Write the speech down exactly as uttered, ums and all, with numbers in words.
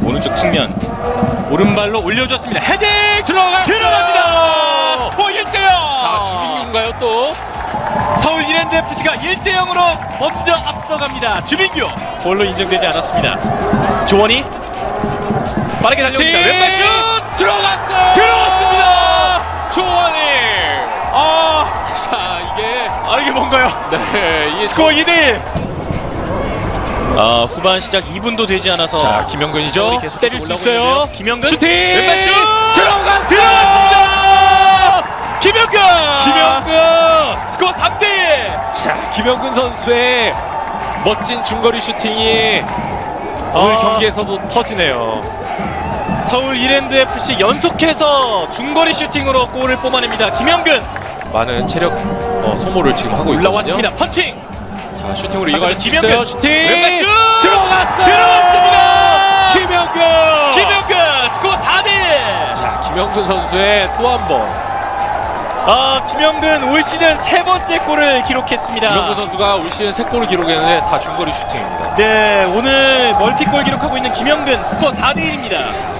오른쪽 측면 오른발로 올려줬습니다. 헤딩 들어갔어요. 들어갑니다. 스코어 일 대 영. 자, 주민규인가요 또? 서울 이랜드에프씨가 일 대 영으로 먼저 앞서갑니다. 주민규 볼로 인정되지 않았습니다. 조원이 빠르게 달려옵니다. 왼발 슛 들어갔어요. 들어갔습니다. 조원이. 아, 자, 이게 아 이게 뭔가요? 네, 이게 스코어 이 대 일. 아, 후반 시작 이 분도 되지 않아서 자, 김영근이죠. 계속 때릴 수 올라오고 있어요. 있는데요. 김영근 슈팅. 왼발 슛 들어갔어요. 들어갔습니다. 김영근 김영근. 스코어 삼 대 일. 자, 김영근 선수의 멋진 중거리 슈팅이 오늘 아. 경기에서도 터지네요. 서울 이랜드에프씨 연속해서 중거리 슈팅으로 골을 뽑아냅니다. 김영근 많은 체력 어, 소모를 지금 하고 있거든요. 올라왔습니다. 펀칭 자, 슈팅으로 이어갈 수 김영근. 있어요. 슈팅. 왼발 슛 들어갔어요. 들어갔습니다. 김영근. 김영근 스코어 사 대 일. 자, 김영근 선수의 또 한 번. 아, 김영근 올 시즌 세 번째 골을 기록했습니다. 김영근 선수가 올 시즌 세 골을 기록했는데 다 중거리 슈팅입니다. 네, 오늘 멀티골 기록하고 있는 김영근 스코어 사 대 일입니다.